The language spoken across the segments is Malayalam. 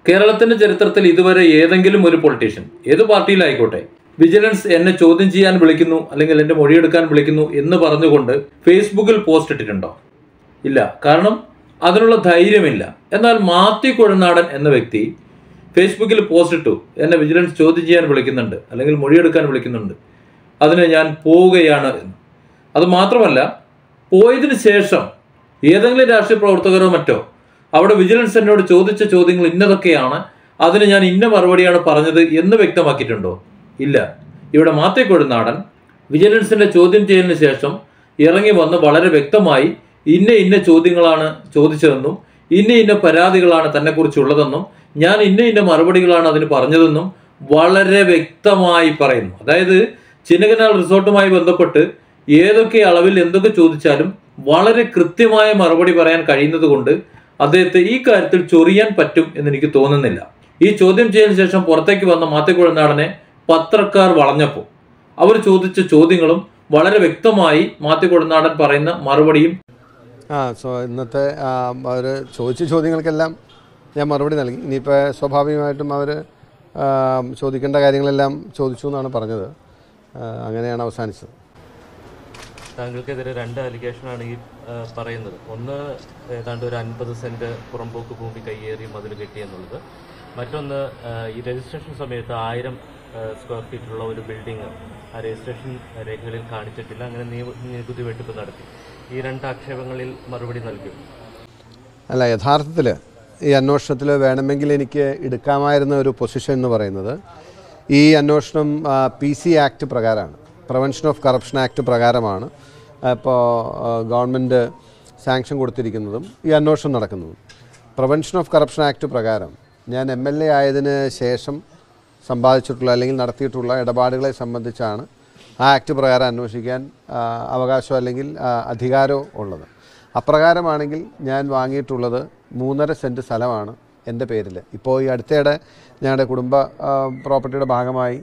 കേരളത്തിന്റെ ചരിത്രത്തിൽ ഇതുവരെ ഏതെങ്കിലും ഒരു പൊളിറ്റീഷ്യൻ, ഏത് പാർട്ടിയിലായിക്കോട്ടെ, വിജിലൻസ് എന്നെ ചോദ്യം ചെയ്യാൻ വിളിക്കുന്നു അല്ലെങ്കിൽ എന്റെ മൊഴിയെടുക്കാൻ വിളിക്കുന്നു എന്ന് പറഞ്ഞുകൊണ്ട് ഫേസ്ബുക്കിൽ പോസ്റ്റ് ഇട്ടിട്ടുണ്ടോ? ഇല്ല. കാരണം അതിനുള്ള ധൈര്യമില്ല. എന്നാൽ മാത്യു കുഴൽനാടൻ എന്ന വ്യക്തി ഫേസ്ബുക്കിൽ പോസ്റ്റ് ഇട്ടു, എന്നെ വിജിലൻസ് ചോദ്യം ചെയ്യാൻ വിളിക്കുന്നുണ്ട് അല്ലെങ്കിൽ മൊഴിയെടുക്കാൻ വിളിക്കുന്നുണ്ട്, അതിന് ഞാൻ പോവുകയാണ് എന്ന്. അത് മാത്രമല്ല, പോയതിന് ശേഷം ഏതെങ്കിലും രാഷ്ട്രീയ പ്രവർത്തകരോ മറ്റോ അവിടെ വിജിലൻസ് എന്നോട് ചോദിച്ച ചോദ്യങ്ങൾ ഇന്നതൊക്കെയാണ്, അതിന് ഞാൻ ഇന്ന മറുപടിയാണ് പറഞ്ഞത് എന്ന് വ്യക്തമാക്കിയിട്ടുണ്ടോ? ഇല്ല. ഇവിടെ മാത്യു കുഴൽനാടൻ വിജിലൻസിന്റെ ചോദ്യം ചെയ്യലിന് ശേഷം ഇറങ്ങി വന്ന് വളരെ വ്യക്തമായി ഇന്ന ചോദ്യങ്ങളാണ് ചോദിച്ചതെന്നും ഇന്ന പരാതികളാണ് തന്നെക്കുറിച്ചുള്ളതെന്നും ഞാൻ ഇന്ന മറുപടികളാണ് അതിന് പറഞ്ഞതെന്നും വളരെ വ്യക്തമായി പറയുന്നു. അതായത് ചിന്നക്കനാൽ റിസോർട്ടുമായി ബന്ധപ്പെട്ട് ഏതൊക്കെ അളവിൽ എന്തൊക്കെ ചോദിച്ചാലും വളരെ കൃത്യമായ മറുപടി പറയാൻ കഴിയുന്നത് കൊണ്ട് അദ്ദേഹത്തെ ഈ കാര്യത്തിൽ ചൊറിയാൻ പറ്റും എന്ന് എനിക്ക് തോന്നുന്നില്ല. ഈ ചോദ്യം ചെയ്തതിനു ശേഷം പുറത്തേക്ക് വന്ന മാത്യു കുഴൽനാടനെ പത്രക്കാർ വളഞ്ഞപ്പോൾ അവർ ചോദിച്ച ചോദ്യങ്ങളും വളരെ വ്യക്തമായി മാത്യു കുഴൽനാടൻ പറയുന്ന മറുപടിയും ഇന്നത്തെ അവർ ചോദിച്ച ചോദ്യങ്ങൾക്കെല്ലാം ഞാൻ മറുപടി നൽകി. ഇനിയിപ്പോൾ സ്വാഭാവികമായിട്ടും അവർ ചോദിക്കേണ്ട കാര്യങ്ങളെല്ലാം ചോദിച്ചു എന്നാണ് പറഞ്ഞത്. അങ്ങനെയാണ് അവസാനിച്ചത്. താങ്കൾക്കെതിരെ 2 അലിഗേഷനാണ് ഈ പറയുന്നത്. ഒന്ന്, ഏതാണ്ട് ഒരു 50 സെൻറ്റ് പുറമ്പോക്ക് ഭൂമി കയ്യേറി മതിൽ കെട്ടിയെന്നുള്ളത്. മറ്റൊന്ന്, ഈ രജിസ്ട്രേഷൻ സമയത്ത് 1000 സ്ക്വയർ ഫീറ്റുള്ള ഒരു ബിൽഡിംഗ് ആ രജിസ്ട്രേഷൻ രേഖകളിൽ കാണിച്ചിട്ടില്ല, അങ്ങനെ നികുതി വെട്ടിപ്പ് നടത്തി. ഈ 2 ആക്ഷേപങ്ങളിൽ മറുപടി നൽകും. അല്ല, യഥാർത്ഥത്തിൽ ഈ അന്വേഷണത്തിൽ വേണമെങ്കിൽ എനിക്ക് എടുക്കാമായിരുന്ന ഒരു പൊസിഷൻ എന്ന് പറയുന്നത്, ഈ അന്വേഷണം PC ആക്ട് പ്രകാരമാണ്, പ്രിവെൻഷൻ ഓഫ് കറപ്ഷൻ ആക്ട് പ്രകാരമാണ് ഇപ്പോൾ ഗവൺമെൻറ് സാങ്ഷൻ കൊടുത്തിരിക്കുന്നതും ഈ അന്വേഷണം നടക്കുന്നതും. പ്രിവെൻഷൻ ഓഫ് കറപ്ഷൻ ആക്ട് പ്രകാരം ഞാൻ MLA ആയതിന് ശേഷം സമ്പാദിച്ചിട്ടുള്ള അല്ലെങ്കിൽ നടത്തിയിട്ടുള്ള ഇടപാടുകളെ സംബന്ധിച്ചാണ് ആ ആക്ട് പ്രകാരം അന്വേഷിക്കാൻ അവകാശം അല്ലെങ്കിൽ അധികാരവും ഉള്ളത്. അപ്രകാരമാണെങ്കിൽ ഞാൻ വാങ്ങിയിട്ടുള്ളത് 3.5 സെൻറ്റ് സ്ഥലമാണ് എൻ്റെ പേരിൽ. ഇപ്പോൾ ഈ അടുത്തയിടെ ഞങ്ങളുടെ കുടുംബ പ്രോപ്പർട്ടിയുടെ ഭാഗമായി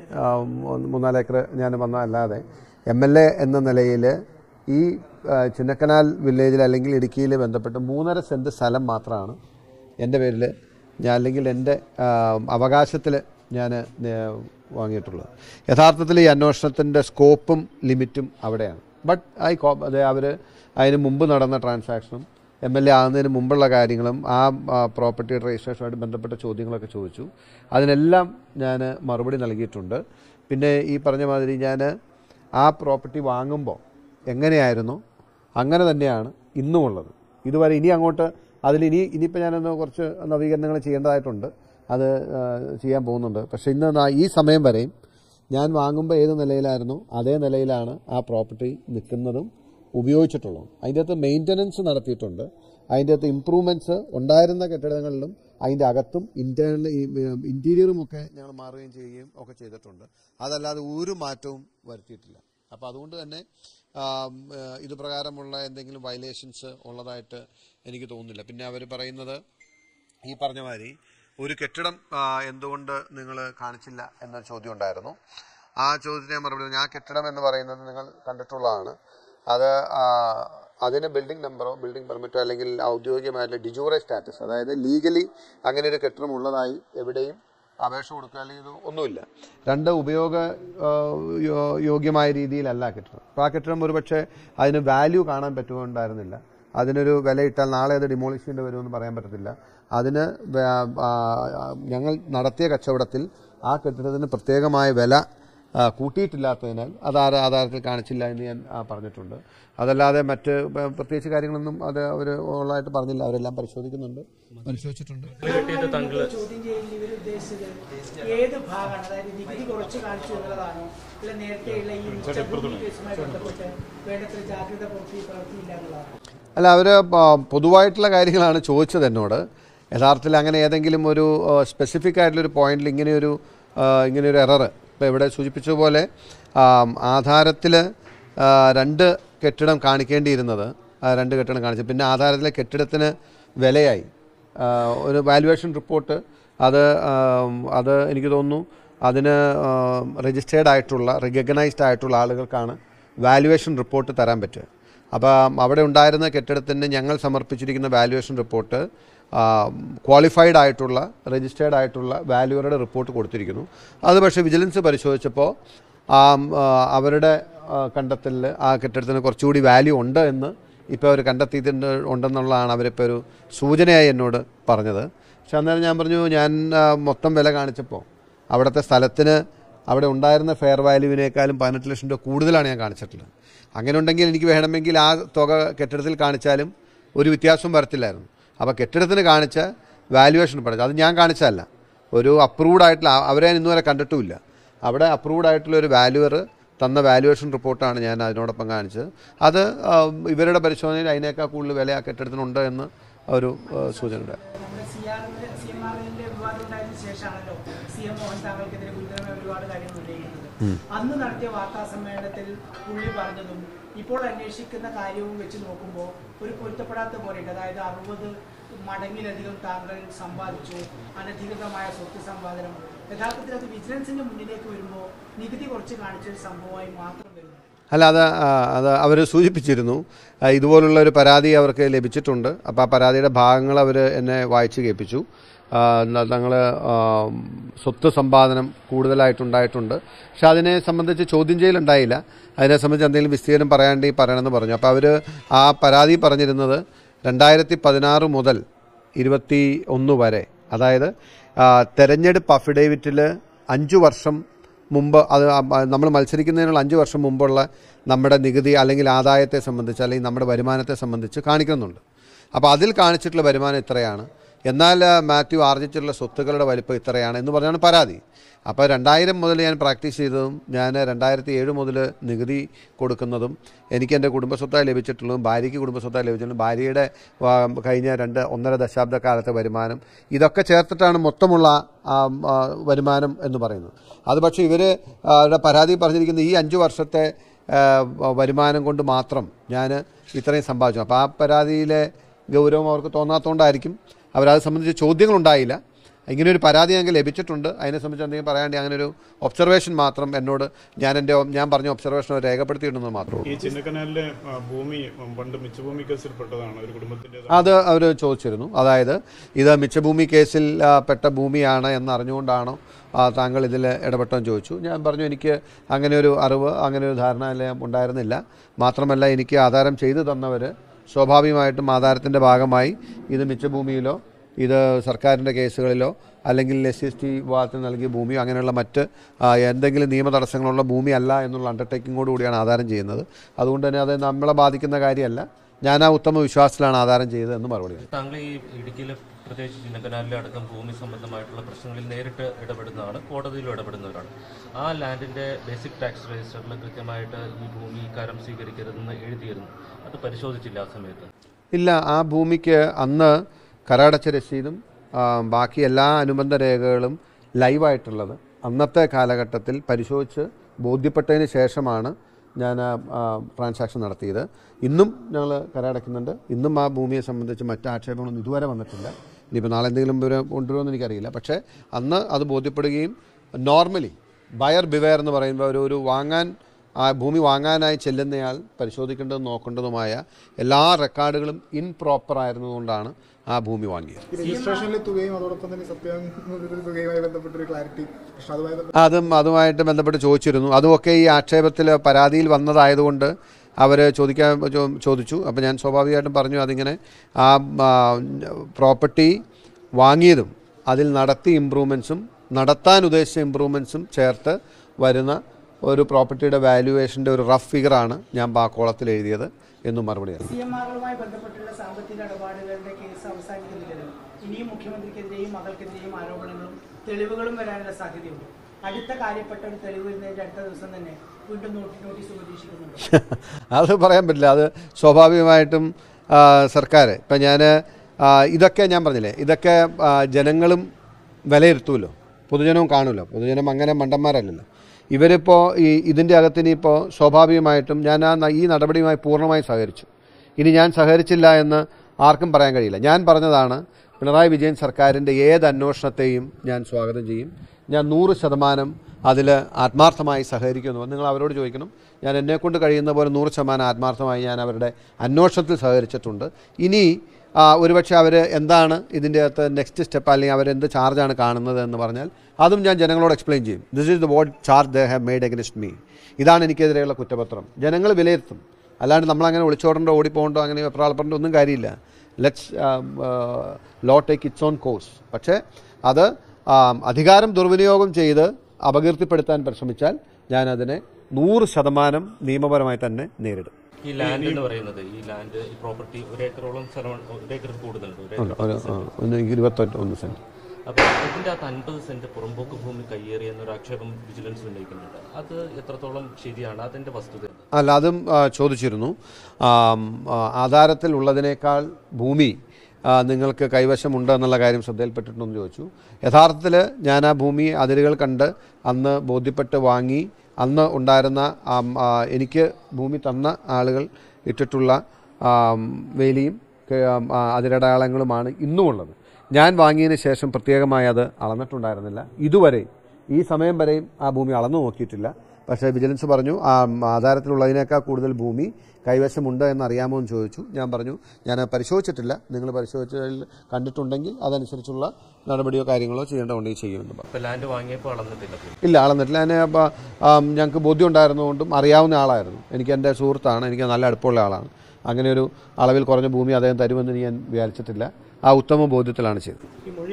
3-4 ഏക്കർ ഞാൻ വന്നതല്ലാതെ MLA എന്ന നിലയിൽ ഈ ചിന്നക്കനാൽ വില്ലേജിൽ അല്ലെങ്കിൽ ഇടുക്കിയിൽ ബന്ധപ്പെട്ട് 3.5 സെൻറ്റ് സ്ഥലം മാത്രമാണ് എൻ്റെ പേരിൽ ഞാൻ അല്ലെങ്കിൽ എൻ്റെ അവകാശത്തിൽ ഞാൻ വാങ്ങിയിട്ടുള്ളത്. യഥാർത്ഥത്തിൽ ഈ അന്വേഷണത്തിൻ്റെ സ്കോപ്പും ലിമിറ്റും അവിടെയാണ്. ബട്ട് അവർ അതിന് മുമ്പ് നടന്ന ട്രാൻസാക്ഷനും MLA ആകുന്നതിന് മുമ്പുള്ള കാര്യങ്ങളും ആ പ്രോപ്പർട്ടിയുടെ രജിസ്ട്രേഷനുമായിട്ട് ബന്ധപ്പെട്ട ചോദ്യങ്ങളൊക്കെ ചോദിച്ചു. അതിനെല്ലാം ഞാൻ മറുപടി നൽകിയിട്ടുണ്ട്. പിന്നെ ഈ പറഞ്ഞ മാതിരി ഞാൻ ആ പ്രോപ്പർട്ടി വാങ്ങുമ്പോൾ എങ്ങനെയായിരുന്നു അങ്ങനെ തന്നെയാണ് ഇന്നുമുള്ളത്. ഇതുവരെ ഇനി അങ്ങോട്ട് ഇനിയിപ്പോൾ ഞാനൊന്ന് കുറച്ച് നവീകരണങ്ങൾ ചെയ്യേണ്ടതായിട്ടുണ്ട്, അത് ചെയ്യാൻ പോകുന്നുണ്ട്. പക്ഷേ ഇന്ന് ഈ സമയം വരെയും ഞാൻ വാങ്ങുമ്പോൾ ഏത് നിലയിലായിരുന്നു അതേ നിലയിലാണ് ആ പ്രോപ്പർട്ടി നിൽക്കുന്നതും ഉപയോഗിച്ചിട്ടുള്ളത്. അതിൻ്റെ അകത്ത് മെയിൻ്റനൻസ് നടത്തിയിട്ടുണ്ട്. അതിൻ്റെ അകത്ത് ഇമ്പ്രൂവ്മെൻറ്റ്സ് ഉണ്ടായിരുന്ന കെട്ടിടങ്ങളിലും അതിൻ്റെ അകത്തും ഇൻറ്റീരിയറും ഒക്കെ ഞങ്ങൾ മാറുകയും ചെയ്യുകയും ഒക്കെ ചെയ്തിട്ടുണ്ട്. അതല്ലാതെ ഒരു മാറ്റവും വരുത്തിയിട്ടില്ല. അപ്പോൾ അതുകൊണ്ട് തന്നെ ഇത് പ്രകാരമുള്ള എന്തെങ്കിലും വയലേഷൻസ് ഉള്ളതായിട്ട് എനിക്ക് തോന്നുന്നില്ല. പിന്നെ അവർ പറയുന്നത് ഈ പറഞ്ഞ മാതിരി ഒരു കെട്ടിടം എന്തുകൊണ്ട് നിങ്ങൾ കാണിച്ചില്ല എന്നൊരു ചോദ്യം ഉണ്ടായിരുന്നു. ആ ചോദ്യത്തിന് ഞാൻ മറുപടി, ആ കെട്ടിടം എന്ന് പറയുന്നത് നിങ്ങൾ കണ്ടിട്ടുള്ളതാണ്. അതിന് ബിൽഡിംഗ് നമ്പറോ ബിൽഡിംഗ് പെർമിറ്റോ അല്ലെങ്കിൽ ഔദ്യോഗികമായിട്ടുള്ള ഡിജൂറെ സ്റ്റാറ്റസ്, അതായത് ലീഗലി അങ്ങനെ ഒരു കെട്ടിടം ഉള്ളതായി എവിടെയും അപേക്ഷ കൊടുക്കുക അല്ലെങ്കിൽ ഇത് ഒന്നുമില്ല. 2 ഉപയോഗ യോഗ്യമായ രീതിയിലല്ല കെട്ടിടം. അപ്പോൾ ആ കെട്ടിടം ഒരുപക്ഷെ അതിന് വാല്യൂ കാണാൻ പറ്റുകയുണ്ടായിരുന്നില്ല. അതിനൊരു വിലയിട്ടാൽ നാളെ അത് ഡിമോളിഷ് ചെയ്യേണ്ടി വരുമെന്ന് പറയാൻ പറ്റത്തില്ല. അതിന് ഞങ്ങൾ നടത്തിയ കച്ചവടത്തിൽ ആ കെട്ടിടത്തിന് പ്രത്യേകമായ വില കൂട്ടിയിട്ടില്ലാത്തതിനാൽ അത് ആധാരത്തിൽ കാണിച്ചില്ല എന്ന് ഞാൻ പറഞ്ഞിട്ടുണ്ട്. അതല്ലാതെ മറ്റ് പ്രത്യേകിച്ച് കാര്യങ്ങളൊന്നും അത് അവർ ഉള്ളതായിട്ട് പറഞ്ഞില്ല. അവരെല്ലാം പരിശോധിച്ചിട്ടുണ്ട്. അല്ല, അവർ പൊതുവായിട്ടുള്ള കാര്യങ്ങളാണ് ചോദിച്ചത് എന്നോട്. യഥാർത്ഥത്തിൽ അങ്ങനെ ഏതെങ്കിലും ഒരു സ്പെസിഫിക് ആയിട്ടുള്ളൊരു പോയിന്റിൽ ഇങ്ങനെയൊരു എറർ ഇപ്പോൾ ഇവിടെ സൂചിപ്പിച്ചതുപോലെ ആധാരത്തിൽ 2 കെട്ടിടം കാണിക്കേണ്ടിയിരുന്നത് 2 കെട്ടിടം കാണിച്ചു. പിന്നെ ആധാരത്തിലെ കെട്ടിടത്തിന് വിലയായി ഒരു വാല്യുവേഷൻ റിപ്പോർട്ട് അത് എനിക്ക് തോന്നുന്നു അതിന് രജിസ്റ്റേർഡ് ആയിട്ടുള്ള റിക്കഗ്നൈസ്ഡ് ആയിട്ടുള്ള ആളുകൾക്കാണ് വാല്യുവേഷൻ റിപ്പോർട്ട് തരാൻ പറ്റുക. അപ്പോൾ അവിടെ ഉണ്ടായിരുന്ന കെട്ടിടത്തിന് ഞങ്ങൾ സമർപ്പിച്ചിരിക്കുന്ന വാല്യുവേഷൻ റിപ്പോർട്ട് ക്വാളിഫൈഡ് ആയിട്ടുള്ള രജിസ്റ്റേർഡ് ആയിട്ടുള്ള വാല്യൂവറുടെ റിപ്പോർട്ട് കൊടുത്തിരിക്കുന്നു. അത് പക്ഷേ വിജിലൻസ് പരിശോധിച്ചപ്പോൾ അവരുടെ കണ്ടെത്തലിൽ ആ കെട്ടിടത്തിന് കുറച്ചുകൂടി വാല്യൂ ഉണ്ട് എന്ന് ഇപ്പോൾ അവർ ഉണ്ടെന്നുള്ളതാണ് അവരിപ്പോൾ ഒരു സൂചനയായി എന്നോട് പറഞ്ഞത്. പക്ഷെ അന്നേരം ഞാൻ പറഞ്ഞു, ഞാൻ മൊത്തം വില കാണിച്ചപ്പോൾ അവിടുത്തെ സ്ഥലത്തിന് അവിടെ ഉണ്ടായിരുന്ന ഫെയർ വാല്യൂവിനേക്കാളും 18 ലക്ഷം രൂപ കൂടുതലാണ് ഞാൻ കാണിച്ചിട്ടുള്ളത്. അങ്ങനെ ഉണ്ടെങ്കിൽ എനിക്ക് വേണമെങ്കിൽ ആ തുക കെട്ടിടത്തിൽ കാണിച്ചാലും ഒരു വ്യത്യാസവും വരത്തില്ലായിരുന്നു. അപ്പോൾ കെട്ടിടത്തിന് കാണിച്ച വാല്യുവേഷൻ പഠിച്ചു, അത് ഞാൻ കാണിച്ചതല്ല, ഒരു അപ്രൂവ്ഡ് ആയിട്ടുള്ള, അവരെ ഞാൻ ഇന്നുവരെ കണ്ടിട്ടുമില്ല, അവിടെ അപ്രൂവ്ഡ് ആയിട്ടുള്ള ഒരു വാല്യുവർ തന്ന വാല്യുവേഷൻ റിപ്പോർട്ടാണ് ഞാൻ അതിനോടൊപ്പം കാണിച്ചത്. അത് ഇവരുടെ പരിശോധനയിൽ അതിനേക്കാൾ കൂടുതൽ വില ആ കെട്ടിടത്തിനുണ്ട് എന്ന് ഒരു സൂചന ഉണ്ട്. അന്ന് നടത്തിയ വാർത്താ സമ്മേളനത്തിൽ പുള്ളി പറഞ്ഞതും ഇപ്പോൾ അന്വേഷിക്കുന്ന കാര്യവും വെച്ച് നോക്കുമ്പോൾ ഒരു പൊരുത്തപ്പെടാത്ത പോലെയുണ്ട്. അതായത് 60 മടങ്ങിലധികം താങ്കൾ സമ്പാദിച്ചു, അനധികൃതമായ സ്വത്ത് സമ്പാദനം. യഥാർത്ഥത്തിൽ അത് വിജിലൻസിന്റെ മുന്നിലേക്ക് വരുമ്പോൾ നികുതി കുറച്ച് കാണിച്ചൊരു സംഭവമായി മാത്രം വരുന്നു. അല്ല, അത് അവർ സൂചിപ്പിച്ചിരുന്നു. ഇതുപോലുള്ള ഒരു പരാതി അവർക്ക് ലഭിച്ചിട്ടുണ്ട്. അപ്പോൾ ആ പരാതിയുടെ ഭാഗങ്ങൾ അവർ എന്നെ വായിച്ച് കേൾപ്പിച്ചു. തങ്ങൾ സ്വത്ത് സമ്പാദനം കൂടുതലായിട്ടുണ്ടായിട്ടുണ്ട്, പക്ഷെ അതിനെ സംബന്ധിച്ച് ചോദ്യം ചെയ്യലുണ്ടായില്ല. അതിനെ സംബന്ധിച്ച് എന്തെങ്കിലും വിസ്തീർണം പറയണമെന്ന് പറഞ്ഞു. അപ്പോൾ അവർ ആ പരാതി പറഞ്ഞിരുന്നത് 2016 മുതൽ 21 വരെ, അതായത് തെരഞ്ഞെടുപ്പ് അഫിഡേവിറ്റിൽ 5 വർഷം മുമ്പ്, അത് നമ്മൾ മത്സരിക്കുന്നതിനുള്ള 5 വർഷം മുമ്പുള്ള നമ്മുടെ നികുതി അല്ലെങ്കിൽ ആദായത്തെ സംബന്ധിച്ച് അല്ലെങ്കിൽ നമ്മുടെ വരുമാനത്തെ സംബന്ധിച്ച് കാണിക്കുന്നുണ്ട്. അപ്പോൾ അതിൽ കാണിച്ചിട്ടുള്ള വരുമാനം ഇത്രയാണ്, എന്നാൽ മാത്യു ആർജിച്ചിട്ടുള്ള സ്വത്തുക്കളുടെ വലിപ്പം ഇത്രയാണ് എന്ന് പറഞ്ഞാണ് പരാതി. അപ്പോൾ 2000 മുതൽ ഞാൻ പ്രാക്ടീസ് ചെയ്തതും ഞാൻ 2007 മുതൽ നികുതി കൊടുക്കുന്നതും എനിക്ക് എൻ്റെ കുടുംബസ്വത്തായി ലഭിച്ചിട്ടുള്ളതും ഭാര്യയ്ക്ക് കുടുംബസ്വത്തായി ലഭിച്ചിട്ടുള്ളതും ഭാര്യയുടെ കഴിഞ്ഞ 1.5 ദശാബ്ദക്കാലത്തെ വരുമാനം, ഇതൊക്കെ ചേർത്തിട്ടാണ് മൊത്തമുള്ള വരുമാനം എന്ന് പറയുന്നത്. അത് പക്ഷേ ഇവരുടെ പരാതി പറഞ്ഞിരിക്കുന്ന ഈ 5 വർഷത്തെ വരുമാനം കൊണ്ട് മാത്രം ഞാൻ ഇത്രയും സമ്പാദിച്ചു. അപ്പോൾ ആ പരാതിയിലെ ഗൗരവം അവർക്ക് തോന്നാത്തതുകൊണ്ടായിരിക്കും അവരത് സംബന്ധിച്ച് ചോദ്യങ്ങളുണ്ടായില്ല. ഇങ്ങനെയൊരു പരാതി ഞങ്ങൾക്ക് ലഭിച്ചിട്ടുണ്ട്, അതിനെ സംബന്ധിച്ച് എന്തെങ്കിലും പറയാണ്ട് അങ്ങനൊരു ഒബ്സർവേഷൻ മാത്രം എന്നോട് ഞാൻ പറഞ്ഞ ഒബ്സർവേഷൻ രേഖപ്പെടുത്തിയിട്ടുണ്ടെന്ന് മാത്രമേ. ഈ ചിന്നക്കനാലിലെ ഭൂമി പണ്ട് മിച്ചഭൂമി കേസിൽപ്പെട്ടതാണ് ഒരു കുടുംബത്തിൻ്റെ, അത് അവർ ചോദിച്ചിരുന്നു. അതായത് ഇത് മിച്ചഭൂമി കേസിൽ പെട്ട ഭൂമിയാണ് എന്നറിഞ്ഞുകൊണ്ടാണോ താങ്കൾ ഇതിൽ ഇടപെട്ടെന്ന് ചോദിച്ചു. ഞാൻ പറഞ്ഞു, എനിക്ക് അങ്ങനെ ഒരു അറിവ്, അങ്ങനെ ഒരു ധാരണ ഉണ്ടായിരുന്നില്ല. മാത്രമല്ല, എനിക്ക് ആധാരം ചെയ്തു തന്നവർ സ്വാഭാവികമായിട്ടും ആധാരത്തിൻ്റെ ഭാഗമായി ഇത് മിച്ചഭൂമിയിലോ ഇത് സർക്കാരിൻ്റെ കേസുകളിലോ അല്ലെങ്കിൽ SC/ST വിഭാഗത്തിൽ നൽകിയ ഭൂമിയോ അങ്ങനെയുള്ള മറ്റ് എന്തെങ്കിലും നിയമ തടസ്സങ്ങളുള്ള ഭൂമി അല്ല എന്നുള്ള അണ്ടർടേക്കിങ്ങോടുകൂടിയാണ് ആധാരം ചെയ്യുന്നത്. അതുകൊണ്ട് തന്നെ അത് നമ്മളെ ബാധിക്കുന്ന കാര്യമല്ല. ഞാൻ ആ ഉത്തമ വിശ്വാസത്തിലാണ് ആധാരം ചെയ്തത് എന്ന് മറുപടി. താങ്കൾ ഈ ഇടുക്കിയിലെ പ്രത്യേകിച്ച് ചിന്നക്കനാലിലെ അടക്കം ഭൂമി സംബന്ധമായിട്ടുള്ള പ്രശ്നങ്ങളിൽ നേരിട്ട് ഇടപെടുന്നതാണ്, കോടതിയിലും ഇടപെടുന്നവരാണ്. ആ ലാൻഡിൻ്റെ ബേസിക് ടാക്സ് രജിസ്റ്ററിൽ കൃത്യമായിട്ട് ഈ ഭൂമി കരം സ്വീകരിക്കരുതെന്ന് എഴുതിയിരുന്നു. അത് പരിശോധിച്ചില്ല ആ സമയത്ത്? ഇല്ല, ആ ഭൂമിക്ക് അന്ന് കരടച്ച രസീതും ബാക്കി എല്ലാ അനുബന്ധ രേഖകളും ലൈവായിട്ടുള്ളത് അന്നത്തെ കാലഘട്ടത്തിൽ പരിശോധിച്ച് ബോധ്യപ്പെട്ടതിന് ശേഷമാണ് ഞാൻ ട്രാൻസാക്ഷൻ നടത്തിയത്. ഇന്നും ഞങ്ങൾ കരടയ്ക്കുന്നുണ്ട്. ഇന്നും ആ ഭൂമിയെ സംബന്ധിച്ച് മറ്റ് ആക്ഷേപങ്ങളൊന്നും ഇതുവരെ വന്നിട്ടില്ല. ഇനിയിപ്പോൾ നാളെ എന്തെങ്കിലും കൊണ്ടുവരുമെന്ന് എനിക്കറിയില്ല. പക്ഷേ അന്ന് അത് ബോധ്യപ്പെടുകയും നോർമലി ബയർ ബിവെയർ എന്ന് പറയുമ്പോൾ ഒരു ആ ഭൂമി വാങ്ങാനായി ചെല്ലുന്നയാൾ പരിശോധിക്കേണ്ടതും നോക്കേണ്ടതുമായ എല്ലാ റെക്കോർഡുകളും ഇൻപ്രോപ്പർ ആയിരുന്നതുകൊണ്ടാണ് ആ ഭൂമി വാങ്ങിയത്. അതുമായിട്ട് ബന്ധപ്പെട്ട് ചോദിച്ചിരുന്നു. അതുമൊക്കെ ഈ ആക്ഷേപത്തിൽ പരാതിയിൽ വന്നതായതുകൊണ്ട് അവർ ചോദിച്ചു. അപ്പോൾ ഞാൻ സ്വാഭാവികമായിട്ടും പറഞ്ഞു, അതിങ്ങനെ ആ പ്രോപ്പർട്ടി വാങ്ങിയതും അതിൽ നടത്തിയ ഇമ്പ്രൂവ്മെൻറ്റ്സും നടത്താൻ ഉദ്ദേശിച്ച ഇമ്പ്രൂവ്മെൻറ്റ്സും ചേർത്ത് വരുന്ന ഒരു പ്രോപ്പർട്ടിയുടെ വാല്യുവേഷൻ്റെ ഒരു റഫ് ഫിഗറാണ് ഞാൻ ആ കോളത്തിൽ എഴുതിയത് എന്നും മറുപടിയാണ്. CMRകളുമായി ബന്ധപ്പെട്ടുള്ള സാമ്പത്തിക ഇടപാടുകളുടെ കേസ് അവസാനിക്കുന്നില്ലല്ലോ. ഇനിയും മുഖ്യമന്ത്രിക്കെതിരെയും മകൾക്കെതിരെയും ആരോപണങ്ങളും തെളിവുകളും വരാനുള്ള സാധ്യതയുണ്ട്. അടുത്ത കാര്യപ്പെട്ട ഒരു തെളിവ് വരുന്നതിൻ്റെ അടുത്ത ദിവസം തന്നെ വീണ്ടും നോട്ടീസ് പ്രതീക്ഷിക്കുന്നുണ്ട്. അത് പറയാൻ പറ്റില്ല. അത് സ്വാഭാവികമായിട്ടും സർക്കാർ ഇപ്പം ഇതൊക്കെ ഞാൻ പറഞ്ഞില്ലേ, ഇതൊക്കെ ജനങ്ങളും വിലയിരുത്തുമല്ലോ, പൊതുജനവും കാണുമല്ലോ. പൊതുജനം അങ്ങനെ മണ്ടന്മാരല്ലല്ലോ. ഇവരിപ്പോൾ ഇതിൻ്റെ അകത്തിനിപ്പോൾ സ്വാഭാവികമായിട്ടും ഞാൻ ഈ നടപടിയുമായി പൂർണ്ണമായും സഹകരിച്ചു. ഇനി ഞാൻ സഹകരിച്ചില്ല എന്ന് ആർക്കും പറയാൻ കഴിയില്ല. ഞാൻ പറഞ്ഞതാണ്, പിണറായി വിജയൻ സർക്കാരിൻ്റെ ഏത് അന്വേഷണത്തെയും ഞാൻ സ്വാഗതം ചെയ്യും. ഞാൻ 100% അതിൽ ആത്മാർത്ഥമായി സഹകരിക്കുന്നു. നിങ്ങൾ അവരോട് ചോദിക്കണം. ഞാൻ എന്നെക്കൊണ്ട് കഴിയുന്ന പോലെ 100% ആത്മാർത്ഥമായി ഞാൻ അവരുടെ അന്വേഷണത്തിൽ സഹകരിച്ചിട്ടുണ്ട്. ഇനി ഒരുപക്ഷെ അവർ എന്താണ് ഇതിൻ്റെ അകത്ത് നെക്സ്റ്റ് സ്റ്റെപ്പ് അല്ലെങ്കിൽ അവരെന്ത് ചാർജാണ് കാണുന്നത് എന്ന് പറഞ്ഞാൽ അതും ഞാൻ ജനങ്ങളോട് എക്സ്പ്ലെയിൻ ചെയ്യും. This is the what charge they have made against me. ഇതാണ് എനിക്കെതിരെയുള്ള കുറ്റപത്രം. ജനങ്ങൾ വിലയിരുത്തും. അല്ലാണ്ട് നമ്മളങ്ങനെ വിളിച്ചോടേണ്ടോ ഓടിപ്പോകേണ്ടോ അങ്ങനെ വെപ്രാളപ്പെടേണ്ട ഒന്നും കാര്യമില്ല. Let's law take its own course. പക്ഷേ അത് അധികാരം ദുർവിനിയോഗം ചെയ്ത് അപകീർത്തിപ്പെടുത്താൻ പരിശ്രമിച്ചാൽ ഞാനതിനെ 100% നിയമപരമായി തന്നെ നേരിടും. ഈ ലാൻഡ് എന്ന് പറയുന്നത് ഈ പ്രോപ്പർട്ടി 1 ഏക്കറോളം സ്ഥലമാണ്, 1 ഏക്കർ കൂടുതലുണ്ട്, 21 സെന്റ്. അപ്പോൾ ഇതിൻ്റെ അകത്ത് 50 സെന്റ് പുറമ്പോക്ക് ഭൂമി കയ്യേറി എന്നൊരു ആക്ഷേപം വിജിലൻസ് ഉന്നയിക്കുന്നുണ്ട്. അത് എത്രത്തോളം ശരിയാണ്? അതിൻ്റെ വസ്തുത അല്ല, അതും ചോദിച്ചിരുന്നു. ആധാരത്തിൽ ഉള്ളതിനേക്കാൾ ഭൂമി നിങ്ങൾക്ക് കൈവശമുണ്ട് എന്നുള്ള കാര്യം ശ്രദ്ധയിൽപ്പെട്ടിട്ടുണ്ടെന്ന് ചോദിച്ചു. യഥാർത്ഥത്തിൽ ഞാൻ ആ ഭൂമി അതിരുകൾ കണ്ട് അന്ന് ബോധ്യപ്പെട്ട് വാങ്ങി അന്ന് ഉണ്ടായിരുന്ന എനിക്ക് ഭൂമി തന്ന ആളുകൾ ഇട്ടിട്ടുള്ള വേലിയും അതിരടയാളങ്ങളുമാണ് ഇന്നുമുള്ളത്. ഞാൻ വാങ്ങിയതിന് ശേഷം പ്രത്യേകമായി അത് അളന്നിട്ടുണ്ടായിരുന്നില്ല. ഇതുവരെ ഈ സമയം വരെയും ആ ഭൂമി അളന്നു നോക്കിയിട്ടില്ല. പക്ഷേ വിജിലൻസ് പറഞ്ഞു ആധാരത്തിലുള്ളതിനേക്കാൾ കൂടുതൽ ഭൂമി കൈവശമുണ്ട് എന്നറിയാമോ എന്ന് ചോദിച്ചു. ഞാൻ പറഞ്ഞു ഞാൻ പരിശോധിച്ചിട്ടില്ല, നിങ്ങൾ പരിശോധിച്ചതിൽ കണ്ടിട്ടുണ്ടെങ്കിൽ അതനുസരിച്ചുള്ള നടപടിയോ കാര്യങ്ങളോ ചെയ്യേണ്ടതുണ്ടെങ്കിൽ ചെയ്യുമെന്ന് പറഞ്ഞു. ലാൻഡ് വാങ്ങിയപ്പോൾ അളന്നിട്ടില്ല? ഇല്ല, അളന്നിട്ടില്ല. അതിന് ഞങ്ങൾക്ക് ബോധ്യം ഉണ്ടായിരുന്നതുകൊണ്ടും അറിയാവുന്ന ആളായിരുന്നു. എനിക്ക് എൻ്റെ സുഹൃത്താണ്, എനിക്ക് നല്ല അടുപ്പമുള്ള ആളാണ്. അങ്ങനെ ഒരു അളവിൽ കുറഞ്ഞ ഭൂമി അദ്ദേഹം തരുമെന്ന് ഞാൻ വിചാരിച്ചിട്ടില്ല. ആ ഉത്തമ ബോധ്യത്തിലാണ് ചെയ്തത്.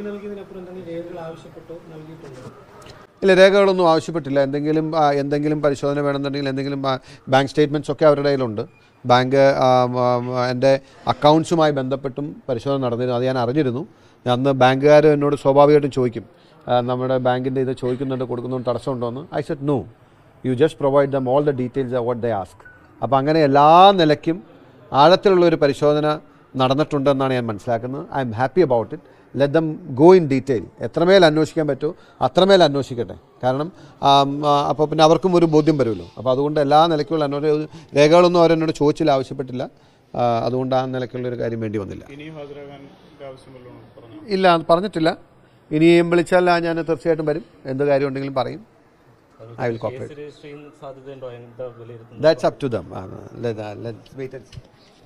ഇല്ല, രേഖകളൊന്നും ആവശ്യപ്പെട്ടില്ല. എന്തെങ്കിലും പരിശോധന വേണമെന്നുണ്ടെങ്കിൽ എന്തെങ്കിലും ബാങ്ക് സ്റ്റേറ്റ്മെൻറ്റ്സ് ഒക്കെ അവരുടെ കയ്യിലുണ്ട്. ബാങ്ക് എൻ്റെ അക്കൗണ്ട്സുമായി ബന്ധപ്പെട്ടും പരിശോധന നടന്നിരുന്നു. അത് ഞാൻ അറിഞ്ഞിരുന്നു. അന്ന് ബാങ്കുകാർ എന്നോട് സ്വാഭാവികമായിട്ടും ചോദിക്കും, നമ്മുടെ ബാങ്കിൻ്റെ ഇത് ചോദിക്കുന്നുണ്ട്, കൊടുക്കുന്നുണ്ട്, തടസ്സമുണ്ടോ എന്ന്. I said no, you just provide them all the details what they ask. അപ്പോൾ അങ്ങനെ എല്ലാ നിലയ്ക്കും ആഴത്തിലുള്ളൊരു പരിശോധന നടന്നിട്ടുണ്ടെന്നാണ് ഞാൻ മനസ്സിലാക്കുന്നത്. I'm happy about it. Let them go in detail. എത്രമേൽ അന്വേഷിക്കാൻ പറ്റുമോ അത്രമേൽ അന്വേഷിക്കട്ടെ. കാരണം അപ്പോൾ പിന്നെ അവർക്കും ഒരു ബോധ്യം വരുമല്ലോ. അപ്പോൾ അതുകൊണ്ട് എല്ലാ നിലയ്ക്കുള്ള രേഖകളൊന്നും അവരെന്നോട് ചോദിച്ചില്ല, ആവശ്യപ്പെട്ടില്ല. അതുകൊണ്ട് ആ നിലയ്ക്കുള്ളൊരു കാര്യം വേണ്ടി വന്നില്ല. ഇല്ല, പറഞ്ഞിട്ടില്ല. ഇനിയും വിളിച്ചാൽ ഞാൻ തീർച്ചയായിട്ടും വരും. എന്ത് കാര്യം ഉണ്ടെങ്കിലും പറയും. I will cooperate. That's up to them. Let's wait and see.